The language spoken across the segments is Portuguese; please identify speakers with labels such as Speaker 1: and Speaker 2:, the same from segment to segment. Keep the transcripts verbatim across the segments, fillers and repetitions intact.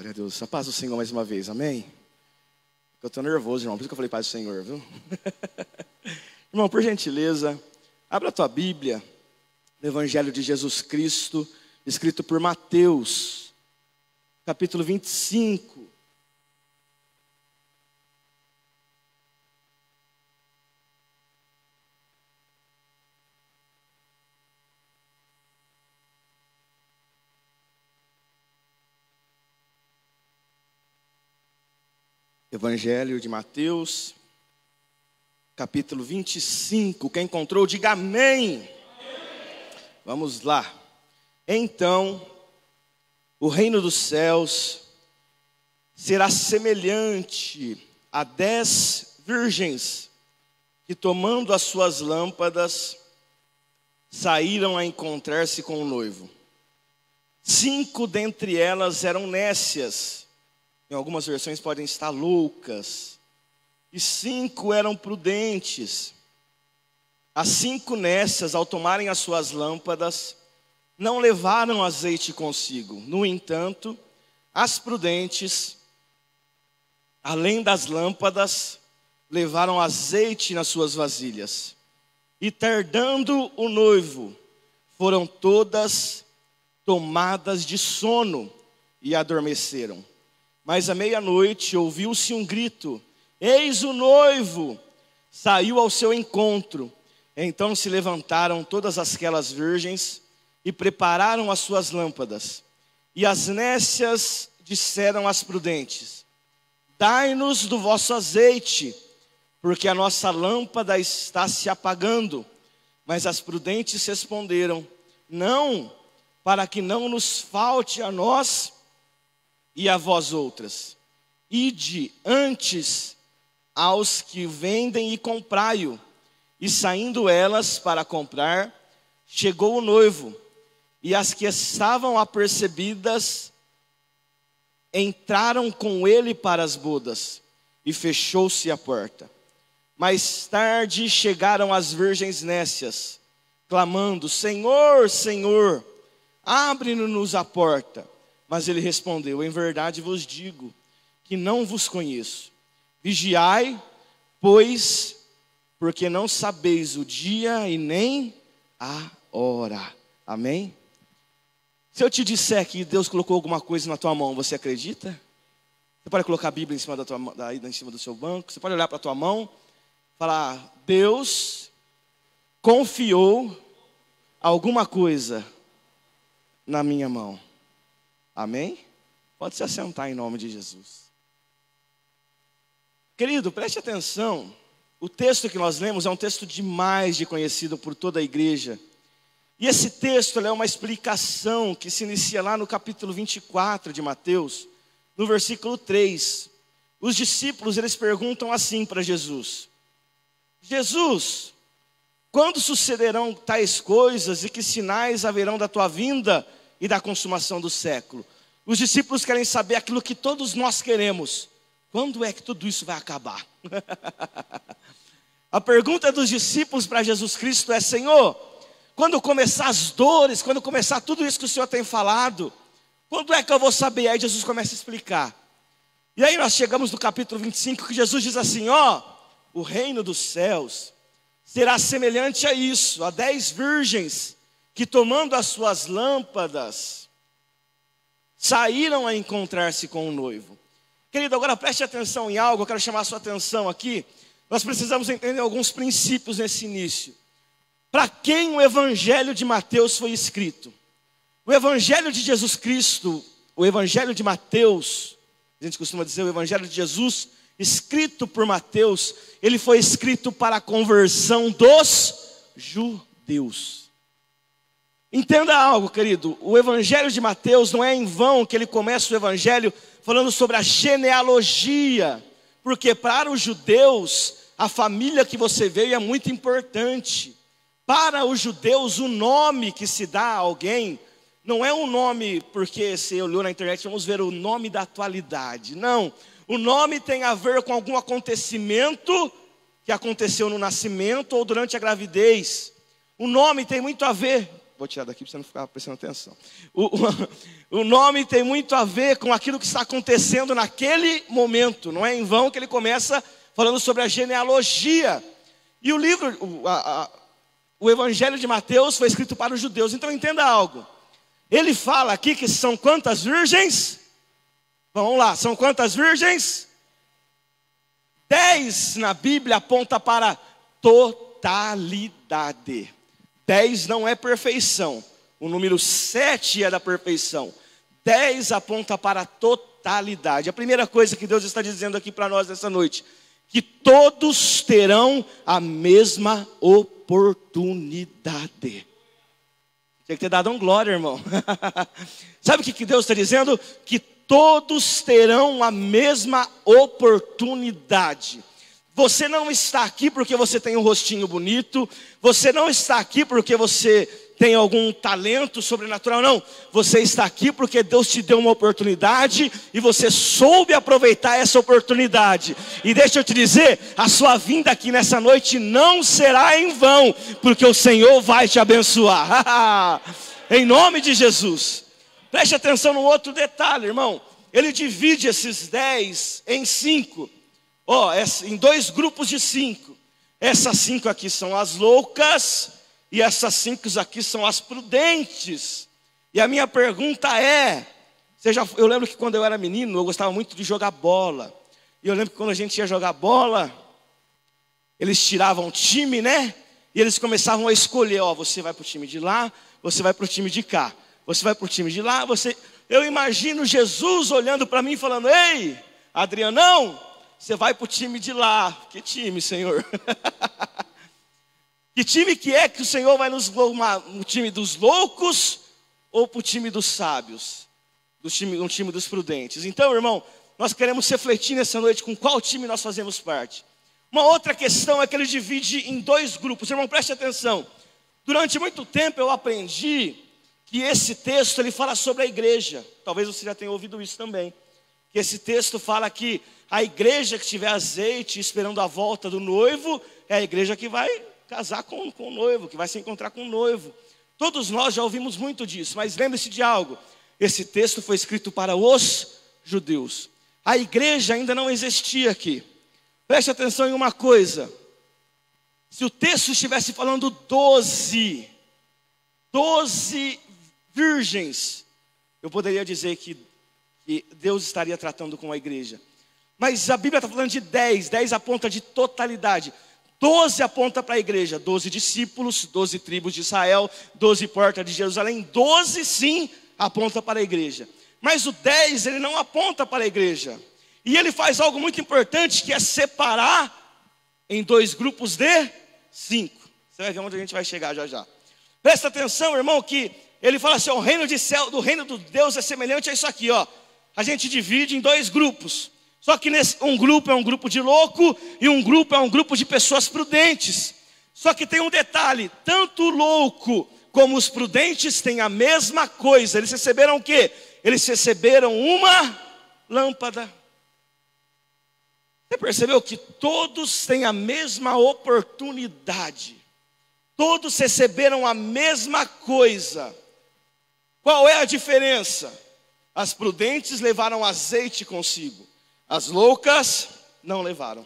Speaker 1: Glória a Deus. A paz do Senhor mais uma vez, amém? Eu estou nervoso, irmão, por isso que eu falei paz do Senhor, viu? Irmão, por gentileza, abra a tua Bíblia, no Evangelho de Jesus Cristo, escrito por Mateus, capítulo vinte e cinco. Evangelho de Mateus, capítulo vinte e cinco. Quem encontrou, diga amém. Amém. Vamos lá. Então, o reino dos céus será semelhante a dez virgens que, tomando as suas lâmpadas, saíram a encontrar-se com o noivo. Cinco dentre elas eram nécias. Em algumas versões podem estar loucas. E cinco eram prudentes. As cinco nécias, ao tomarem as suas lâmpadas, não levaram azeite consigo. No entanto, as prudentes, além das lâmpadas, levaram azeite nas suas vasilhas. E tardando o noivo, foram todas tomadas de sono e adormeceram. Mas à meia-noite ouviu-se um grito: eis o noivo, saiu ao seu encontro. Então se levantaram todas aquelas virgens e prepararam as suas lâmpadas. E as nécias disseram às prudentes: dai-nos do vosso azeite, porque a nossa lâmpada está se apagando. Mas as prudentes responderam: não, para que não nos falte a nós e a vós outras. Ide antes aos que vendem e comprai-o. E saindo elas para comprar, chegou o noivo. E as que estavam apercebidas entraram com ele para as bodas. E fechou-se a porta. Mais tarde chegaram as virgens nécias, clamando: Senhor, Senhor, abre-nos a porta. Mas ele respondeu: em verdade vos digo que não vos conheço. Vigiai, pois, porque não sabeis o dia e nem a hora. Amém? Se eu te disser que Deus colocou alguma coisa na tua mão, você acredita? Você pode colocar a Bíblia em cima da tua, daí, em cima do seu banco. Você pode olhar para a tua mão e falar: Deus confiou alguma coisa na minha mão. Amém? Pode se assentar em nome de Jesus. Querido, preste atenção. O texto que nós lemos é um texto demais de conhecido por toda a igreja. E esse texto é uma explicação que se inicia lá no capítulo vinte e quatro de Mateus, no versículo três. Os discípulos, eles perguntam assim para Jesus: Jesus, quando sucederão tais coisas e que sinais haverão da tua vinda e da consumação do século? Os discípulos querem saber aquilo que todos nós queremos: quando é que tudo isso vai acabar? A pergunta dos discípulos para Jesus Cristo é: Senhor, quando começar as dores, quando começar tudo isso que o Senhor tem falado, quando é que eu vou saber? Aí Jesus começa a explicar. E aí nós chegamos no capítulo vinte e cinco, que Jesus diz assim: ó, o reino dos céus será semelhante a isso, a dez virgens que, tomando as suas lâmpadas, saíram a encontrar-se com o noivo. Querido, agora preste atenção em algo, eu quero chamar a sua atenção aqui. Nós precisamos entender alguns princípios nesse início. Para quem o Evangelho de Mateus foi escrito? O Evangelho de Jesus Cristo, o Evangelho de Mateus, a gente costuma dizer o Evangelho de Jesus, escrito por Mateus, ele foi escrito para a conversão dos judeus. Entenda algo, querido, o Evangelho de Mateus não é em vão que ele começa o Evangelho falando sobre a genealogia, porque para os judeus, a família que você veio é muito importante. Para os judeus, o nome que se dá a alguém não é um nome porque você olhou na internet, vamos ver o nome da atualidade. Não, o nome tem a ver com algum acontecimento que aconteceu no nascimento ou durante a gravidez. O nome tem muito a ver vou tirar daqui para você não ficar prestando atenção. O, o, o nome tem muito a ver com aquilo que está acontecendo naquele momento. Não é em vão que ele começa falando sobre a genealogia. E o livro, o, a, a, o Evangelho de Mateus foi escrito para os judeus. Então entenda algo. Ele fala aqui que são quantas virgens? Vamos lá, são quantas virgens? Dez na Bíblia aponta para totalidade. Dez não é perfeição. O número sete é da perfeição. Dez aponta para a totalidade. A primeira coisa que Deus está dizendo aqui para nós nessa noite, que todos terão a mesma oportunidade. Tinha que ter dado um glória, irmão. Sabe o que Deus está dizendo? Que todos terão a mesma oportunidade. Você não está aqui porque você tem um rostinho bonito. Você não está aqui porque você tem algum talento sobrenatural, não. Você está aqui porque Deus te deu uma oportunidade e você soube aproveitar essa oportunidade. E deixa eu te dizer, a sua vinda aqui nessa noite não será em vão, porque o Senhor vai te abençoar. Em nome de Jesus. Preste atenção num outro detalhe, irmão. Ele divide esses dez em cinco. Ó, oh, em dois grupos de cinco. Essas cinco aqui são as loucas e essas cinco aqui são as prudentes. E a minha pergunta é, você já, eu lembro que quando eu era menino, eu gostava muito de jogar bola. E eu lembro que quando a gente ia jogar bola, eles tiravam o time, né? E eles começavam a escolher, ó, você vai para o time de lá, você vai para o time de cá. Você vai para o time de lá, você... Eu imagino Jesus olhando para mim e falando, ei, Adrianão, você vai para o time de lá. Que time, Senhor? Que time que é que o Senhor vai nos formar? O time dos loucos ou para o time dos sábios? Do time, um time dos prudentes. Então, irmão, nós queremos refletir nessa noite com qual time nós fazemos parte. Uma outra questão é que ele divide em dois grupos. Irmão, preste atenção. Durante muito tempo eu aprendi que esse texto ele fala sobre a igreja. Talvez você já tenha ouvido isso também. Que esse texto fala que a igreja que tiver azeite esperando a volta do noivo é a igreja que vai casar com, com o noivo, que vai se encontrar com o noivo. Todos nós já ouvimos muito disso, mas lembre-se de algo. Esse texto foi escrito para os judeus. A igreja ainda não existia aqui. Preste atenção em uma coisa. Se o texto estivesse falando doze, doze virgens, eu poderia dizer que, que Deus estaria tratando com a igreja. Mas a Bíblia está falando de dez, dez aponta de totalidade. doze aponta para a igreja, doze discípulos, doze tribos de Israel, doze portas de Jerusalém. doze sim aponta para a igreja. Mas o dez ele não aponta para a igreja. E ele faz algo muito importante, que é separar em dois grupos de cinco. Você vai ver onde a gente vai chegar já já. Presta atenção, irmão, que ele fala assim, o reino de céu, do reino de Deus é semelhante a isso aqui, ó. A gente divide em dois grupos. Só que nesse, um grupo é um grupo de louco e um grupo é um grupo de pessoas prudentes. Só que tem um detalhe, tanto o louco como os prudentes têm a mesma coisa. Eles receberam o quê? Eles receberam uma lâmpada. Você percebeu que todos têm a mesma oportunidade? Todos receberam a mesma coisa. Qual é a diferença? As prudentes levaram azeite consigo. As loucas não levaram.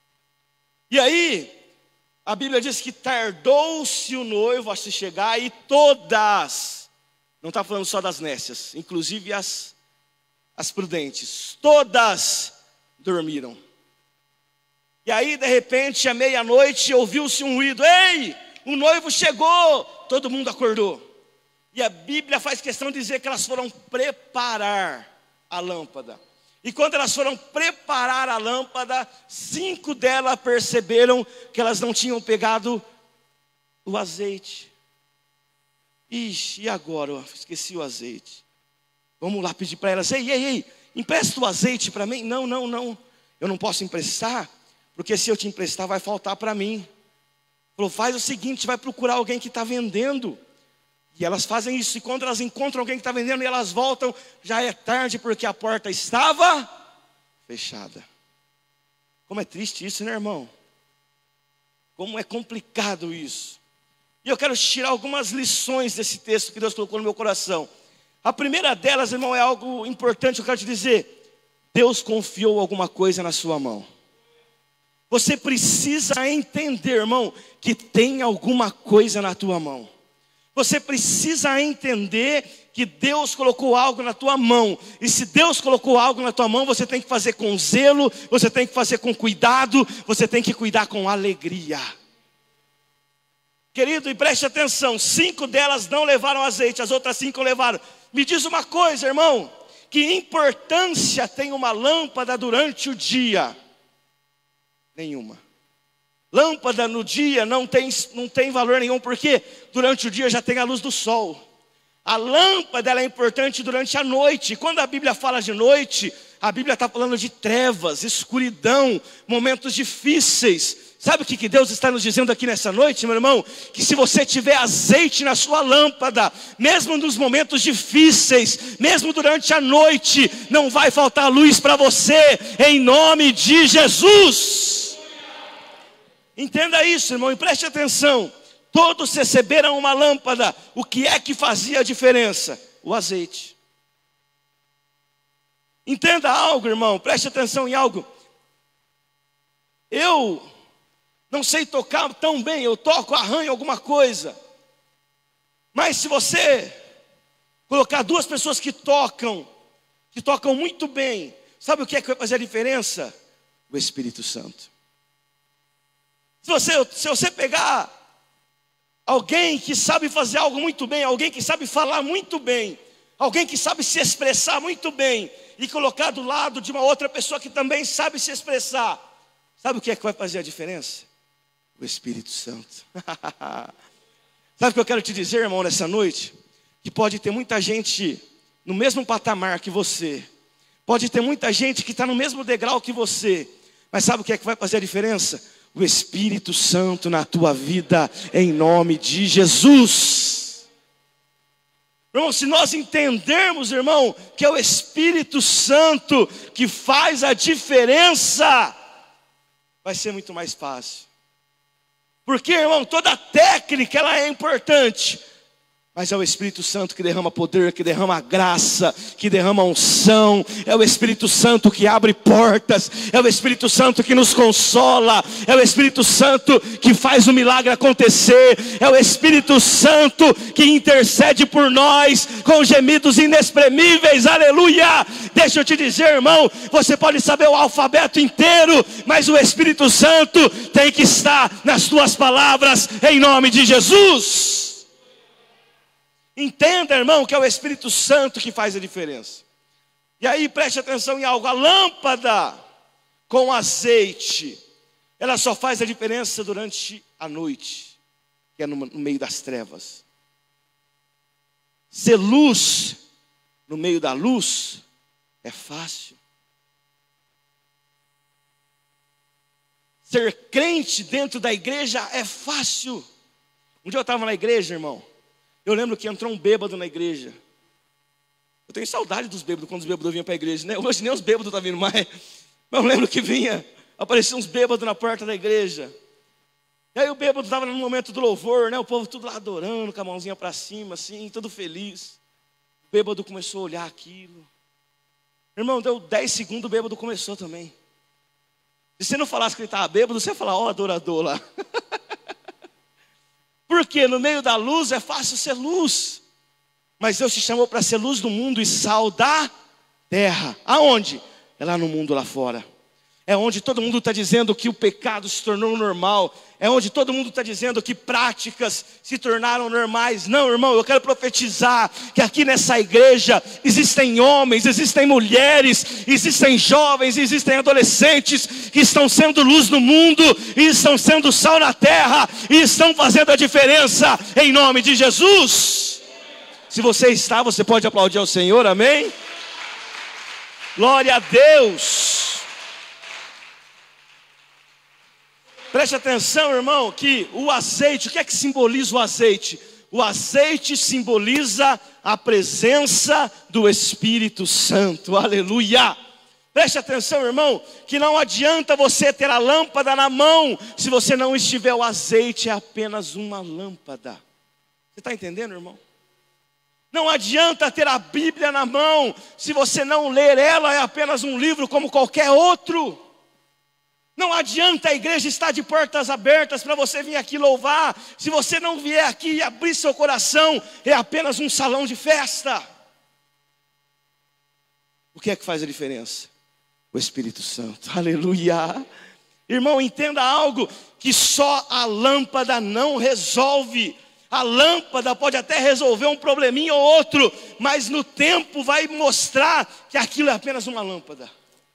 Speaker 1: E aí, a Bíblia diz que tardou-se o noivo a se chegar e todas, não está falando só das nécias, inclusive as, as prudentes, todas dormiram. E aí, de repente, à meia-noite, ouviu-se um ruído. Ei, o noivo chegou! Todo mundo acordou. E a Bíblia faz questão de dizer que elas foram preparar a lâmpada. E quando elas foram preparar a lâmpada, cinco delas perceberam que elas não tinham pegado o azeite. Ixi, e agora? Eu esqueci o azeite. Vamos lá pedir para elas, ei, ei, ei, empresta o azeite para mim? Não, não, não, eu não posso emprestar, porque se eu te emprestar vai faltar para mim. Falou, faz o seguinte, vai procurar alguém que está vendendo. E elas fazem isso, e quando elas encontram alguém que está vendendo e elas voltam, já é tarde porque a porta estava fechada. Como é triste isso, né, irmão? Como é complicado isso. E eu quero tirar algumas lições desse texto que Deus colocou no meu coração. A primeira delas, irmão, é algo importante, eu quero te dizer. Deus confiou alguma coisa na sua mão. Você precisa entender, irmão, que tem alguma coisa na tua mão. Você precisa entender que Deus colocou algo na tua mão. E se Deus colocou algo na tua mão, você tem que fazer com zelo, você tem que fazer com cuidado, você tem que cuidar com alegria. Querido, e preste atenção, cinco delas não levaram azeite, as outras cinco levaram. Me diz uma coisa, irmão, que importância tem uma lâmpada durante o dia? Nenhuma. Lâmpada no dia não tem, não tem valor nenhum, porque durante o dia já tem a luz do sol. A lâmpada ela é importante durante a noite. Quando a Bíblia fala de noite, a Bíblia está falando de trevas, escuridão, momentos difíceis. Sabe o que Deus está nos dizendo aqui nessa noite, meu irmão? Que se você tiver azeite na sua lâmpada, mesmo nos momentos difíceis, mesmo durante a noite, não vai faltar luz para você, em nome de Jesus. Entenda isso, irmão, e preste atenção. Todos receberam uma lâmpada. O que é que fazia a diferença? O azeite. Entenda algo, irmão, preste atenção em algo. Eu não sei tocar tão bem, eu toco, arranho alguma coisa. Mas se você colocar duas pessoas que tocam, que tocam muito bem, sabe o que é que vai fazer a diferença? O Espírito Santo. Se você, se você pegar alguém que sabe fazer algo muito bem, alguém que sabe falar muito bem, alguém que sabe se expressar muito bem, e colocar do lado de uma outra pessoa que também sabe se expressar, sabe o que é que vai fazer a diferença? O Espírito Santo. Sabe o que eu quero te dizer, irmão, nessa noite? Que pode ter muita gente no mesmo patamar que você, pode ter muita gente que está no mesmo degrau que você, mas sabe o que é que vai fazer a diferença? O Espírito Santo na tua vida, em nome de Jesus. Irmão, se nós entendermos, irmão, que é o Espírito Santo que faz a diferença, vai ser muito mais fácil. Porque, irmão, toda técnica ela é importante, mas é o Espírito Santo que derrama poder, que derrama graça, que derrama unção. É o Espírito Santo que abre portas. É o Espírito Santo que nos consola. É o Espírito Santo que faz o milagre acontecer. É o Espírito Santo que intercede por nós com gemidos inexprimíveis. Aleluia! Deixa eu te dizer, irmão, você pode saber o alfabeto inteiro, mas o Espírito Santo tem que estar nas tuas palavras, em nome de Jesus. Entenda, irmão, que é o Espírito Santo que faz a diferença. E aí preste atenção em algo. A lâmpada com azeite, ela só faz a diferença durante a noite, que é no, no meio das trevas. Ser luz no meio da luz é fácil. Ser crente dentro da igreja é fácil. Um dia eu estava na igreja, irmão. Eu lembro que entrou um bêbado na igreja. Eu tenho saudade dos bêbados, quando os bêbados vinham para a igreja, né? Hoje nem os bêbados estão vindo mais. Mas eu lembro que vinha, apareciam uns bêbados na porta da igreja. E aí o bêbado estava no momento do louvor, né? O povo tudo lá adorando, com a mãozinha para cima, assim, todo feliz. O bêbado começou a olhar aquilo. Irmão, deu dez segundos, o bêbado começou também. Se você não falasse que ele estava bêbado, você ia falar, ó, oh, adorador lá. Porque no meio da luz é fácil ser luz. Mas Deus te chamou para ser luz do mundo e sal da terra. Aonde? É lá no mundo lá fora. É onde todo mundo está dizendo que o pecado se tornou normal. É onde todo mundo está dizendo que práticas se tornaram normais. Não, irmão, eu quero profetizar que aqui nessa igreja existem homens, existem mulheres, existem jovens, existem adolescentes que estão sendo luz no mundo e estão sendo sal na terra e estão fazendo a diferença em nome de Jesus. Se você está, você pode aplaudir ao Senhor, amém? Glória a Deus. Preste atenção, irmão, que o azeite, o que é que simboliza o azeite? O azeite simboliza a presença do Espírito Santo, aleluia. Preste atenção, irmão, que não adianta você ter a lâmpada na mão, se você não estiver o azeite, é apenas uma lâmpada. Você está entendendo, irmão? Não adianta ter a Bíblia na mão, se você não ler ela, é apenas um livro como qualquer outro. Não adianta a igreja estar de portas abertas para você vir aqui louvar, se você não vier aqui e abrir seu coração, é apenas um salão de festa. O que é que faz a diferença? O Espírito Santo, aleluia. Irmão, entenda algo, que só a lâmpada não resolve. A lâmpada pode até resolver um probleminha ou outro, mas no tempo vai mostrar que aquilo é apenas uma lâmpada.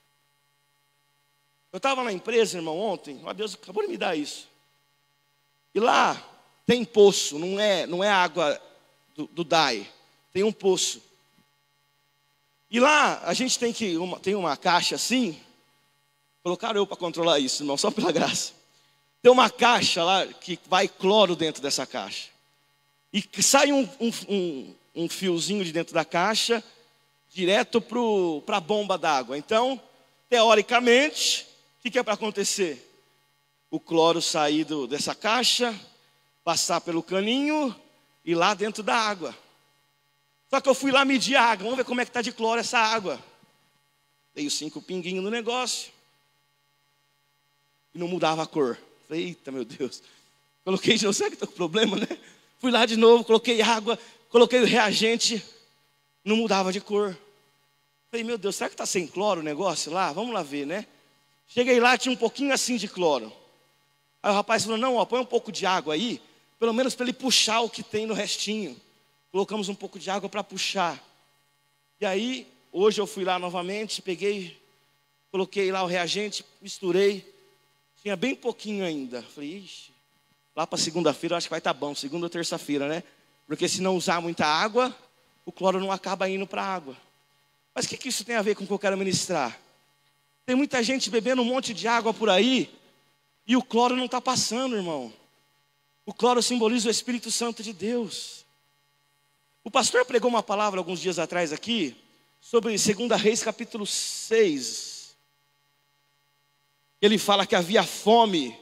Speaker 1: Eu estava na empresa, irmão, ontem, ó, Deus acabou de me dar isso. E lá tem poço, não é, não é água do, do D A I, tem um poço. E lá a gente tem, que, uma, tem uma caixa assim, colocaram eu para controlar isso, irmão, só pela graça. Tem uma caixa lá que vai cloro dentro dessa caixa. E sai um, um, um, um fiozinho de dentro da caixa, direto para a bomba d'água. Então, teoricamente, o que, que é para acontecer? O cloro sair do, dessa caixa, passar pelo caninho e lá dentro da água. Só que eu fui lá medir a água, vamos ver como é que está de cloro essa água. Dei os cinco pinguinhos no negócio. E não mudava a cor. Falei, eita, meu Deus. Coloquei de novo, será que estou com problema, né? Fui lá de novo, coloquei água, coloquei o reagente, não mudava de cor. Falei, meu Deus, será que está sem cloro o negócio lá? Vamos lá ver, né? Cheguei lá, tinha um pouquinho assim de cloro. Aí o rapaz falou, não, ó, põe um pouco de água aí, pelo menos para ele puxar o que tem no restinho. Colocamos um pouco de água para puxar. E aí, hoje eu fui lá novamente, peguei, coloquei lá o reagente, misturei. Tinha bem pouquinho ainda. Falei, ixi, lá para segunda-feira eu acho que vai estar bom, segunda ou terça-feira, né? Porque se não usar muita água, o cloro não acaba indo para a água. Mas o que, que isso tem a ver com o que eu quero ministrar? Tem muita gente bebendo um monte de água por aí, e o cloro não está passando, irmão. O cloro simboliza o Espírito Santo de Deus. O pastor pregou uma palavra alguns dias atrás aqui, sobre segunda Reis capítulo seis. Ele fala que havia fome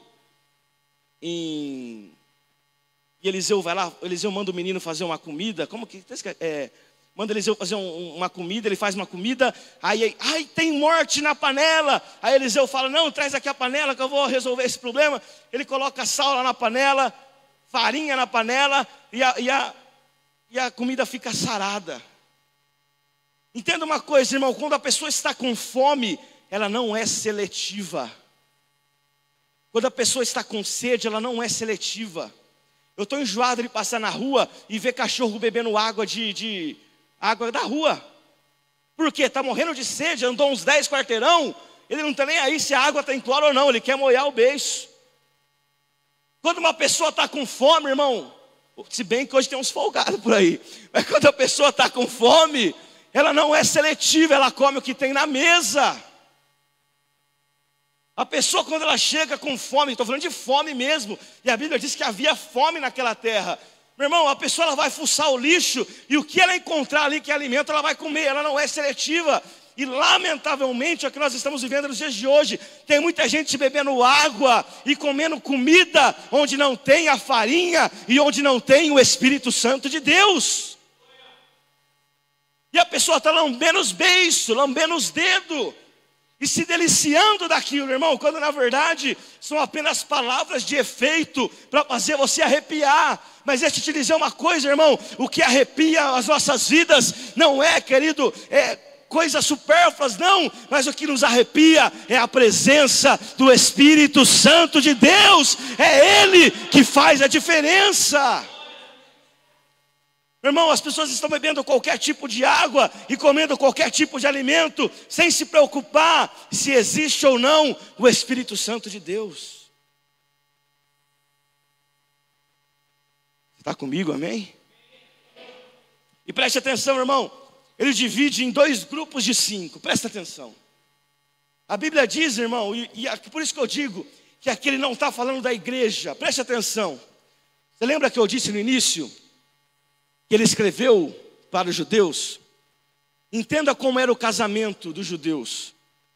Speaker 1: em... E Eliseu vai lá, Eliseu manda o menino fazer uma comida. Como que é? Manda Eliseu fazer um, uma comida, ele faz uma comida. Aí, ai, tem morte na panela. Aí Eliseu fala, não, traz aqui a panela que eu vou resolver esse problema. Ele coloca sal lá na panela, farinha na panela e a, e a, e a comida fica sarada. Entenda uma coisa, irmão, quando a pessoa está com fome, ela não é seletiva. Quando a pessoa está com sede, ela não é seletiva. Eu estou enjoado de passar na rua e ver cachorro bebendo água de, de água da rua. Por quê? Está morrendo de sede, andou uns dez quarteirão, ele não está nem aí se a água está em cloro ou não, ele quer molhar o beiço. Quando uma pessoa está com fome, irmão, se bem que hoje tem uns folgados por aí, mas quando a pessoa está com fome, ela não é seletiva, ela come o que tem na mesa. A pessoa quando ela chega com fome, estou falando de fome mesmo, e a Bíblia diz que havia fome naquela terra. Meu irmão, a pessoa ela vai fuçar o lixo, e o que ela encontrar ali que é alimento, ela vai comer, ela não é seletiva. E lamentavelmente é o que nós estamos vivendo nos dias de hoje. Tem muita gente bebendo água e comendo comida onde não tem a farinha e onde não tem o Espírito Santo de Deus. E a pessoa está lambendo os beiços, lambendo os dedos e se deliciando daquilo, irmão, quando na verdade são apenas palavras de efeito para fazer você arrepiar. Mas deixa eu te dizer uma coisa, irmão, o que arrepia as nossas vidas não é, querido, é coisas supérfluas, não, mas o que nos arrepia é a presença do Espírito Santo de Deus. É Ele que faz a diferença. Meu irmão, as pessoas estão bebendo qualquer tipo de água e comendo qualquer tipo de alimento, sem se preocupar se existe ou não o Espírito Santo de Deus. Está comigo, amém? E preste atenção, irmão, ele divide em dois grupos de cinco, presta atenção. A Bíblia diz, irmão, e, e por isso que eu digo, que aqui ele não está falando da igreja, preste atenção. Você lembra que eu disse no início que ele escreveu para os judeus? Entenda como era o casamento dos judeus.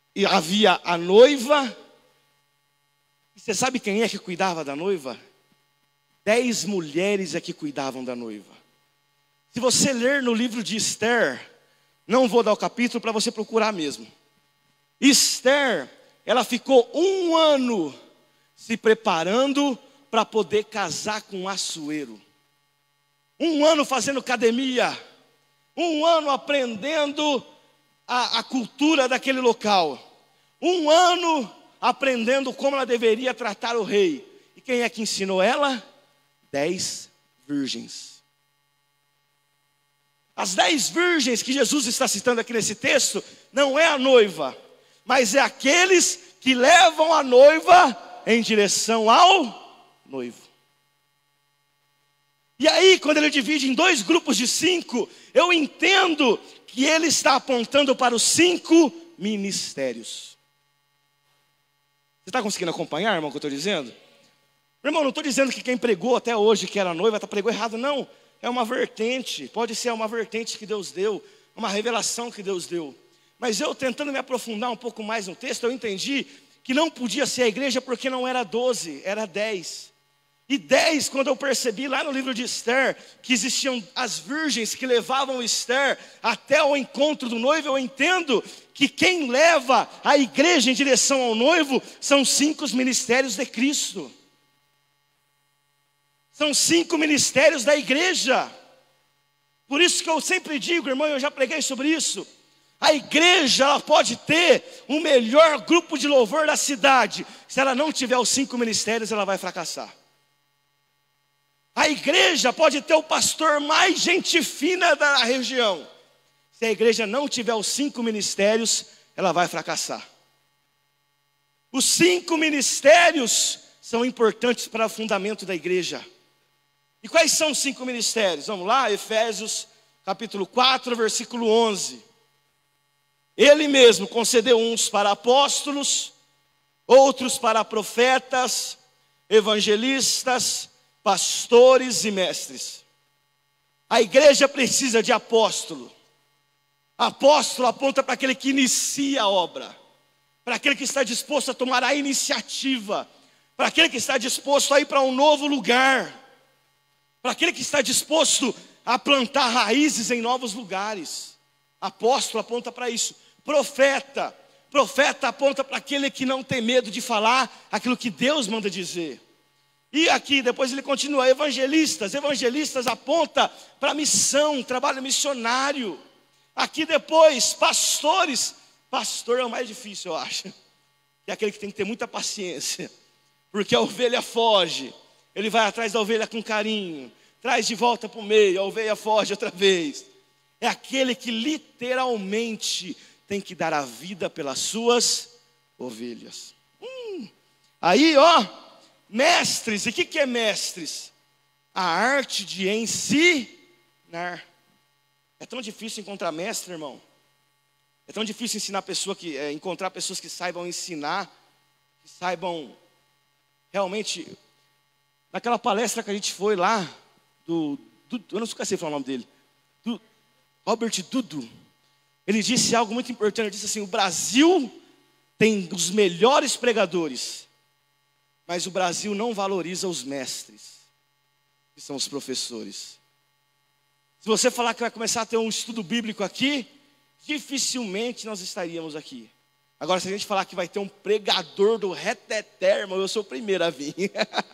Speaker 1: e havia a noiva. E você sabe quem é que cuidava da noiva? Dez mulheres é que cuidavam da noiva. Se você ler no livro de Esther, não vou dar o capítulo para você procurar mesmo. Esther, ela ficou um ano se preparando para poder casar com um Assuero. Um ano fazendo academia. Um ano aprendendo a, a cultura daquele local. Um ano aprendendo como ela deveria tratar o rei. E quem é que ensinou ela? Dez virgens. As dez virgens que Jesus está citando aqui nesse texto, não é a noiva, mas é aqueles que levam a noiva em direção ao noivo. E aí, quando ele divide em dois grupos de cinco, eu entendo que ele está apontando para os cinco ministérios. Você está conseguindo acompanhar, irmão, o que eu estou dizendo? Irmão, não estou dizendo que quem pregou até hoje que era noiva, tá, pregou errado, não. É uma vertente, pode ser uma vertente que Deus deu, uma revelação que Deus deu. Mas eu tentando me aprofundar um pouco mais no texto, eu entendi que não podia ser a igreja porque não era doze, era dez. E dez, quando eu percebi lá no livro de Esther, que existiam as virgens que levavam Esther até o encontro do noivo, eu entendo que quem leva a igreja em direção ao noivo são cinco ministérios de Cristo. São cinco ministérios da igreja. Por isso que eu sempre digo, irmão, eu já preguei sobre isso. A igreja, ela pode ter o melhor grupo de louvor da cidade. Se ela não tiver os cinco ministérios, ela vai fracassar. A igreja pode ter o pastor mais gente fina da região. Se a igreja não tiver os cinco ministérios, ela vai fracassar. Os cinco ministérios são importantes para o fundamento da igreja. E quais são os cinco ministérios? Vamos lá, Efésios capítulo quatro, versículo onze. Ele mesmo concedeu uns para apóstolos, outros para profetas, evangelistas, pastores e mestres. A igreja precisa de apóstolo. Apóstolo aponta para aquele que inicia a obra, para aquele que está disposto a tomar a iniciativa, para aquele que está disposto a ir para um novo lugar, para aquele que está disposto a plantar raízes em novos lugares. Apóstolo aponta para isso. Profeta, profeta aponta para aquele que não tem medo de falar aquilo que Deus manda dizer. E aqui depois ele continua, evangelistas, evangelistas aponta para missão, trabalho missionário. Aqui depois, pastores, pastor é o mais difícil, eu acho, que é aquele que tem que ter muita paciência, porque a ovelha foge, ele vai atrás da ovelha com carinho, traz de volta para o meio, a ovelha foge outra vez. É aquele que literalmente tem que dar a vida pelas suas ovelhas. Hum. Aí, ó, mestres, e o que, que é mestres? A arte de ensinar. É tão difícil encontrar mestre, irmão. É tão difícil ensinar pessoa que, é, encontrar pessoas que saibam ensinar, que saibam realmente. Naquela palestra que a gente foi lá, do, do eu não sei falar o nome dele, do Robert Dudu, ele disse algo muito importante. Ele disse assim: o Brasil tem os melhores pregadores, mas o Brasil não valoriza os mestres, que são os professores. Se você falar que vai começar a ter um estudo bíblico aqui, dificilmente nós estaríamos aqui. Agora, se a gente falar que vai ter um pregador do reteté, irmão, eu sou o primeiro a vir.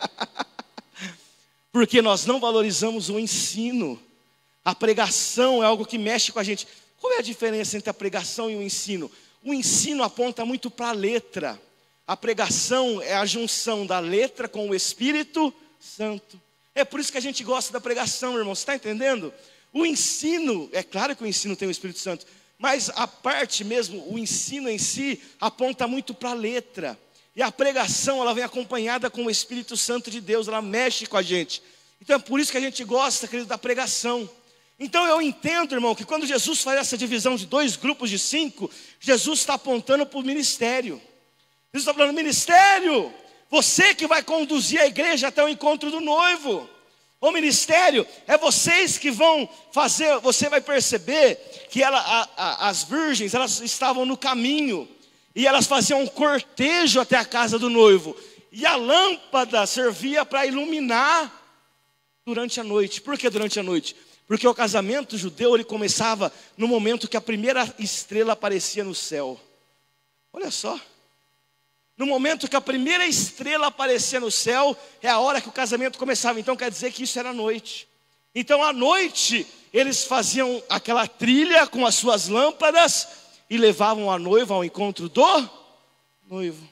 Speaker 1: Porque nós não valorizamos o ensino. A pregação é algo que mexe com a gente. Qual é a diferença entre a pregação e o ensino? O ensino aponta muito para a letra. A pregação é a junção da letra com o Espírito Santo. É por isso que a gente gosta da pregação, irmão. Você está entendendo? O ensino, é claro que o ensino tem o Espírito Santo, mas a parte mesmo, o ensino em si, aponta muito para a letra. E a pregação, ela vem acompanhada com o Espírito Santo de Deus, ela mexe com a gente. Então é por isso que a gente gosta, querido, da pregação. Então eu entendo, irmão, que quando Jesus faz essa divisão de dois grupos de cinco, Jesus está apontando para o ministério. Jesus está falando: ministério, você que vai conduzir a igreja até o encontro do noivo. O ministério é vocês que vão fazer. Você vai perceber que ela, a, a, as virgens, elas estavam no caminho. E elas faziam um cortejo até a casa do noivo. E a lâmpada servia para iluminar durante a noite. Por que durante a noite? Porque o casamento judeu ele começava no momento que a primeira estrela aparecia no céu. Olha só. No momento que a primeira estrela aparecia no céu, é a hora que o casamento começava. Então quer dizer que isso era noite. Então à noite, eles faziam aquela trilha com as suas lâmpadas e levavam a noiva ao encontro do noivo.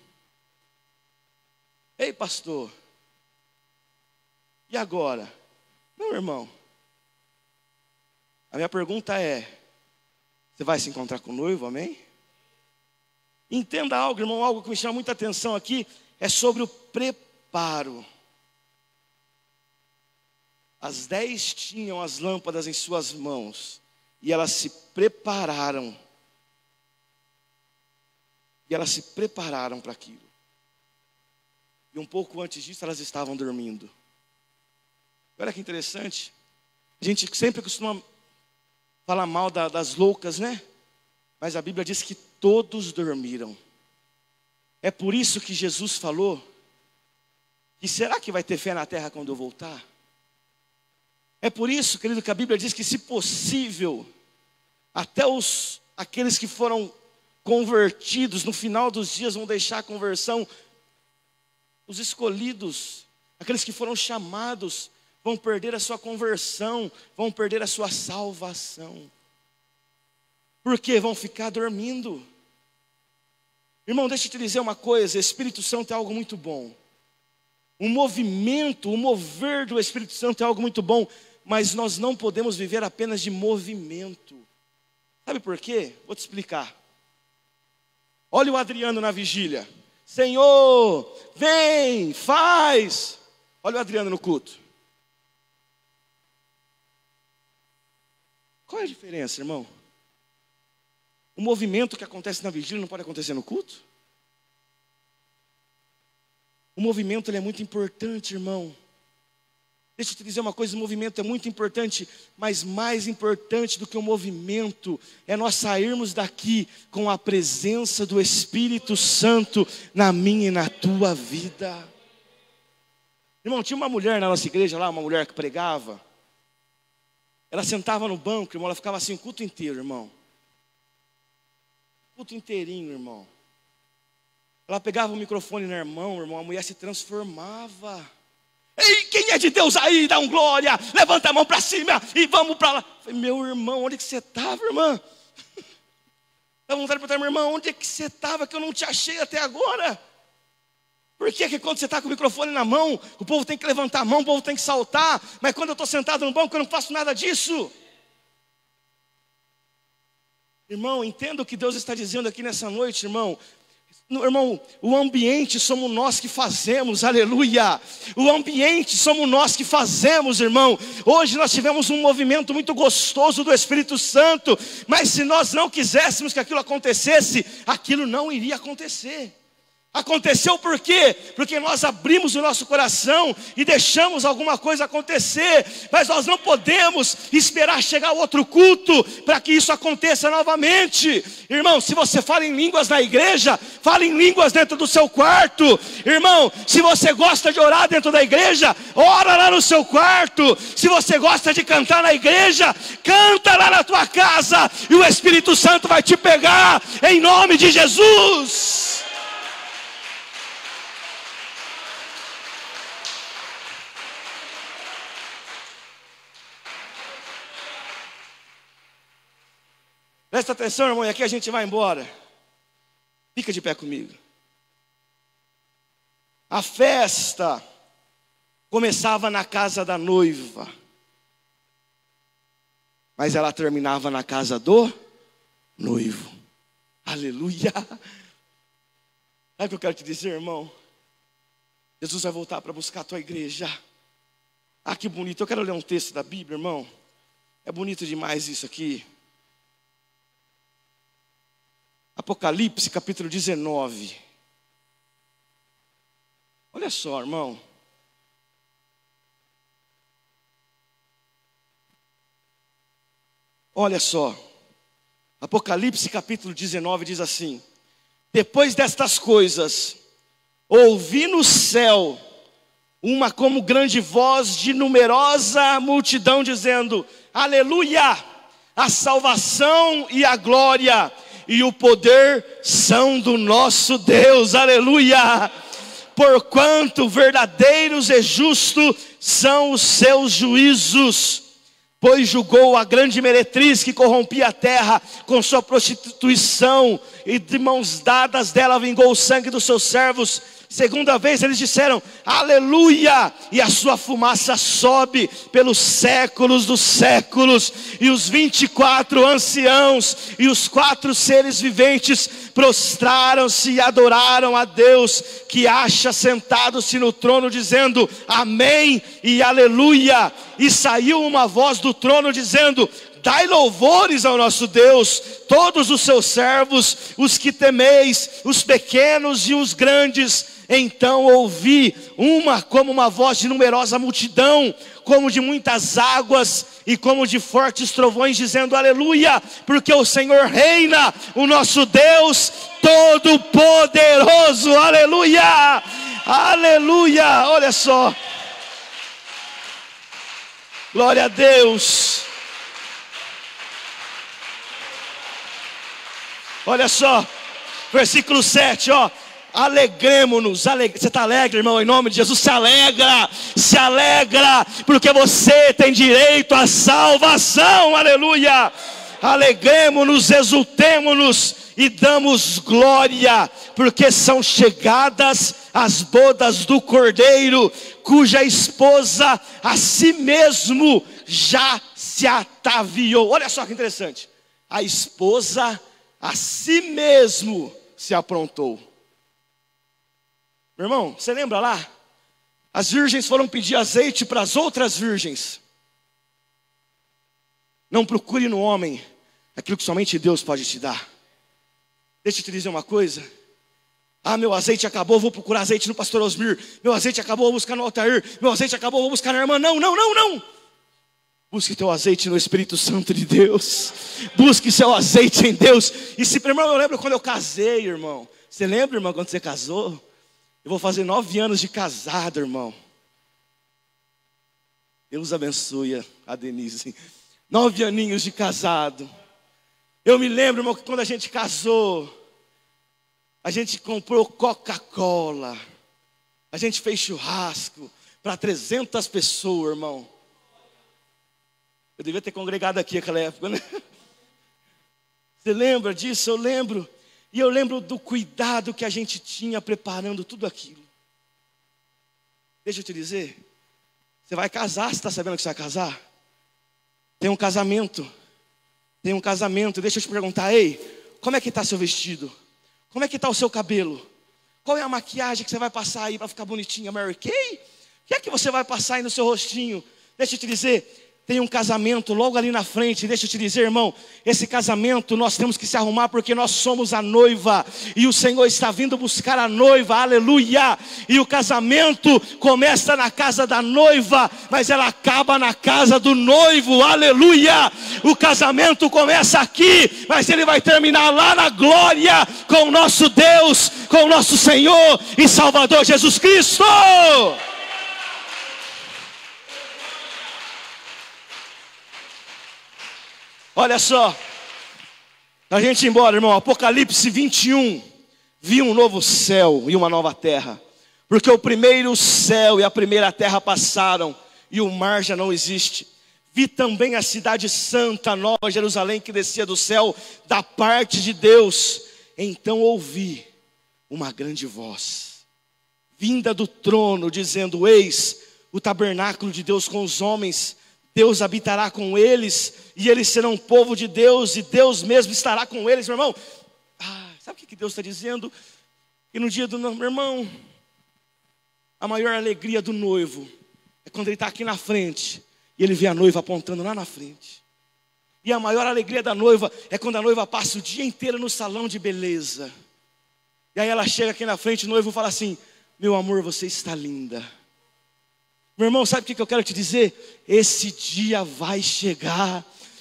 Speaker 1: Ei, pastor, e agora? Meu irmão, a minha pergunta é, você vai se encontrar com o noivo, amém? Entenda algo, irmão, algo que me chama muita atenção aqui, é sobre o preparo. As dez tinham as lâmpadas em suas mãos, e elas se prepararam. E elas se prepararam para aquilo. E um pouco antes disso, elas estavam dormindo. Olha que interessante. A gente sempre costuma falar mal da, das loucas, né? Mas a Bíblia diz que todos dormiram. É por isso que Jesus falou: e será que vai ter fé na terra quando eu voltar? É por isso, querido, que a Bíblia diz que, se possível, até os, aqueles que foram convertidos, no final dos dias vão deixar a conversão. Os escolhidos, aqueles que foram chamados, vão perder a sua conversão, vão perder a sua salvação. Porque vão ficar dormindo. Irmão, deixa eu te dizer uma coisa, Espírito Santo é algo muito bom. O movimento, o mover do Espírito Santo é algo muito bom, mas nós não podemos viver apenas de movimento. Sabe por quê? Vou te explicar. Olha o Adriano na vigília. Senhor, vem, faz. Olha o Adriano no culto. Qual é a diferença, irmão? O movimento que acontece na vigília não pode acontecer no culto? O movimento ele é muito importante, irmão. Deixa eu te dizer uma coisa, o movimento é muito importante, mas mais importante do que o movimento é nós sairmos daqui com a presença do Espírito Santo na minha e na tua vida. Irmão, tinha uma mulher na nossa igreja lá, uma mulher que pregava. Ela sentava no banco, irmão, ela ficava assim o culto inteiro, irmão. O culto inteirinho, irmão. Ela pegava o microfone na irmão, irmão, a mulher se transformava. Ei, quem é de Deus aí, dá um glória, levanta a mão para cima e vamos para lá. Falei, meu irmão, onde que você estava, irmã? Dá vontade de perguntar, meu irmão, onde é que você estava que eu não te achei até agora? Por que que quando você está com o microfone na mão, o povo tem que levantar a mão, o povo tem que saltar, mas quando eu estou sentado no banco eu não faço nada disso? Irmão, entenda o que Deus está dizendo aqui nessa noite, irmão. Irmão, o ambiente somos nós que fazemos, aleluia. O ambiente somos nós que fazemos, irmão. Hoje nós tivemos um movimento muito gostoso do Espírito Santo, mas se nós não quiséssemos que aquilo acontecesse, aquilo não iria acontecer. Aconteceu por quê? Porque nós abrimos o nosso coração e deixamos alguma coisa acontecer. Mas nós não podemos esperar chegar outro culto para que isso aconteça novamente. Irmão, se você fala em línguas na igreja, fala em línguas dentro do seu quarto. Irmão, se você gosta de orar dentro da igreja, ora lá no seu quarto. Se você gosta de cantar na igreja, canta lá na tua casa. E o Espírito Santo vai te pegar em nome de Jesus. Presta atenção, irmão, e aqui a gente vai embora. Fica de pé comigo. A festa começava na casa da noiva, mas ela terminava na casa do noivo. Aleluia. Sabe o que eu quero te dizer, irmão? Jesus vai voltar para buscar a tua igreja. Ah, que bonito. Eu quero ler um texto da Bíblia, irmão. É bonito demais isso aqui. Apocalipse capítulo dezenove. Olha só, irmão. Olha só. Apocalipse capítulo dezenove diz assim: Depois destas coisas, ouvi no céu uma como grande voz de numerosa multidão dizendo: aleluia! A salvação e a glória e o poder são do nosso Deus, aleluia! Porquanto verdadeiros e justos são os seus juízos, pois julgou a grande meretriz que corrompia a terra com sua prostituição, e de mãos dadas dela vingou o sangue dos seus servos. Segunda vez eles disseram: aleluia, e a sua fumaça sobe pelos séculos dos séculos. E os vinte e quatro anciãos e os quatro seres viventes prostraram-se e adoraram a Deus que acha sentado-se no trono, dizendo: amém e aleluia. E saiu uma voz do trono dizendo: dai louvores ao nosso Deus, todos os seus servos, os que temeis, os pequenos e os grandes. Então ouvi uma como uma voz de numerosa multidão, como de muitas águas e como de fortes trovões, dizendo: aleluia, porque o Senhor reina, o nosso Deus todo-poderoso, aleluia, aleluia. Olha só, glória a Deus. Olha só, versículo sete, ó. Alegremos-nos, aleg... você está alegre, irmão, em nome de Jesus? Se alegra, se alegra, porque você tem direito à salvação, aleluia. Alegremos-nos, exultemos-nos e damos glória, porque são chegadas as bodas do Cordeiro, cuja esposa a si mesmo já se ataviou. Olha só que interessante, a esposa a si mesmo se aprontou. Meu irmão, você lembra lá? As virgens foram pedir azeite para as outras virgens. Não procure no homem aquilo que somente Deus pode te dar. Deixa eu te dizer uma coisa. Ah, meu azeite acabou, vou procurar azeite no pastor Osmir. Meu azeite acabou, vou buscar no Altair. Meu azeite acabou, vou buscar na irmã. Não, não, não, não. Busque teu azeite no Espírito Santo de Deus. Busque seu azeite em Deus. E se, irmão, eu lembro quando eu casei, irmão. Você lembra, irmão, quando você casou? Eu vou fazer nove anos de casado, irmão. Deus abençoe a Denise. Nove aninhos de casado. Eu me lembro, irmão, que quando a gente casou, a gente comprou Coca-Cola. A gente fez churrasco para trezentas pessoas, irmão. Eu devia ter congregado aqui naquela época, né? Você lembra disso? Eu lembro. E eu lembro do cuidado que a gente tinha preparando tudo aquilo. Deixa eu te dizer, você vai casar, você está sabendo que você vai casar? Tem um casamento, tem um casamento, deixa eu te perguntar, ei, como é que está seu vestido? Como é que está o seu cabelo? Qual é a maquiagem que você vai passar aí para ficar bonitinha, Mary Kay? O que é que você vai passar aí no seu rostinho? Deixa eu te dizer, tem um casamento logo ali na frente. Deixa eu te dizer, irmão, esse casamento nós temos que se arrumar, porque nós somos a noiva, e o Senhor está vindo buscar a noiva, aleluia. E o casamento começa na casa da noiva, mas ela acaba na casa do noivo, aleluia. O casamento começa aqui, mas ele vai terminar lá na glória, com o nosso Deus, com o nosso Senhor e Salvador Jesus Cristo. Olha só, a gente ir embora, irmão, Apocalipse vinte e um, vi um novo céu e uma nova terra, porque o primeiro céu e a primeira terra passaram, e o mar já não existe. Vi também a cidade santa, Nova Jerusalém, que descia do céu, da parte de Deus. Então ouvi uma grande voz, vinda do trono, dizendo: eis o tabernáculo de Deus com os homens, Deus habitará com eles, e eles serão um povo de Deus, e Deus mesmo estará com eles, meu irmão. Ah, sabe o que Deus está dizendo? E no dia do meu irmão, a maior alegria do noivo é quando ele está aqui na frente, e ele vê a noiva apontando lá na frente. E a maior alegria da noiva é quando a noiva passa o dia inteiro no salão de beleza. E aí ela chega aqui na frente, o noivo fala assim: meu amor, você está linda. Meu irmão, sabe o que eu quero te dizer? Esse dia vai chegar.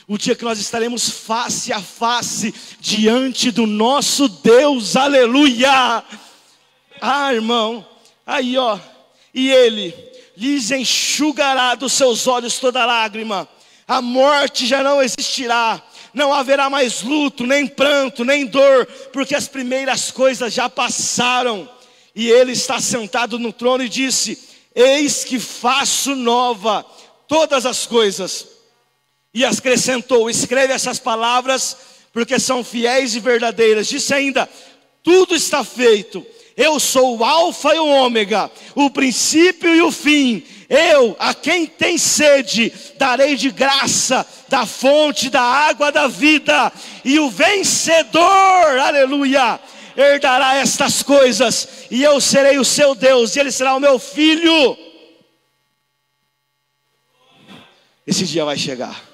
Speaker 1: o dia que nós estaremos face a face diante do nosso Deus, aleluia. Ah, irmão, aí ó, e Ele lhes enxugará dos seus olhos toda lágrima, a morte já não existirá, não haverá mais luto, nem pranto, nem dor, porque as primeiras coisas já passaram. E Ele está sentado no trono e disse: eis que faço nova todas as coisas. E acrescentou: escreve essas palavras, porque são fiéis e verdadeiras. Disse ainda: tudo está feito. Eu sou o alfa e o ômega, o princípio e o fim. Eu, a quem tem sede, darei de graça da fonte da água da vida. E o vencedor, aleluia, herdará estas coisas. E eu serei o seu Deus, e ele será o meu filho. Esse dia vai chegar.